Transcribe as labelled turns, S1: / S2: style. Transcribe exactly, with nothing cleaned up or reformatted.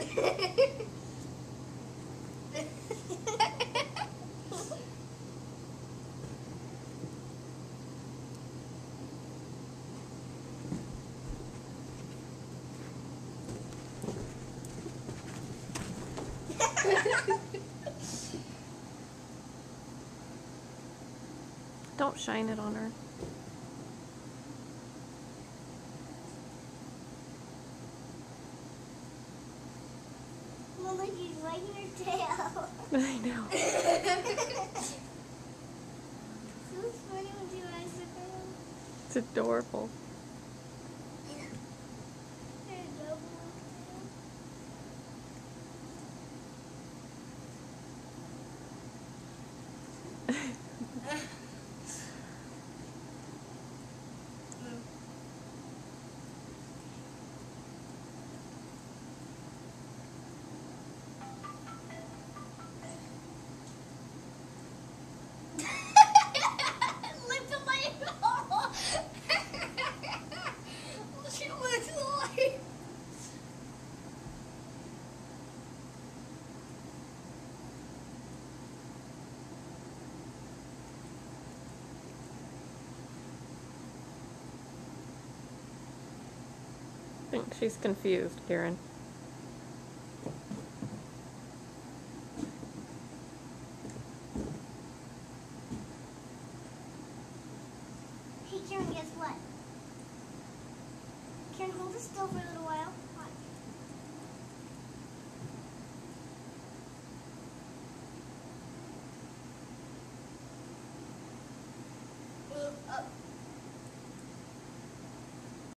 S1: Don't shine it on her.
S2: Well, like he's wagging her tail.
S1: I know.
S2: So it's funny when she wags her tail.
S1: It's adorable.
S2: Her double tail. Look at my nose. She looks like.
S1: I think she's confused, Karen.
S2: Hey, Karen, guess what? Karen, hold it still for a little while. Watch. Move up.